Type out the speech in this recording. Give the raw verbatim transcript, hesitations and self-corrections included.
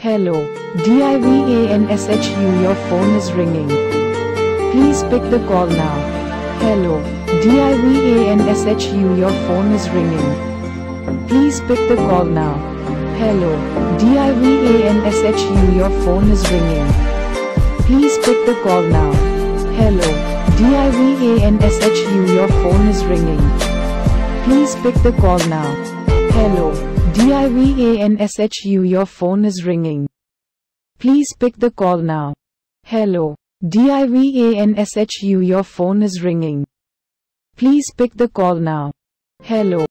Hello, DIVANSHU your phone is ringing. Please pick the call now. Hello, DIVANSHU your phone is ringing. Please pick the call now. Hello, DIVANSHU your phone is ringing. Please pick the call now. Hello, DIVANSHU your phone is ringing. Please pick the call now. Hello, DIVANSHU your phone is ringing. Please pick the call now. Hello, DIVANSHU your phone is ringing. Please pick the call now. Hello.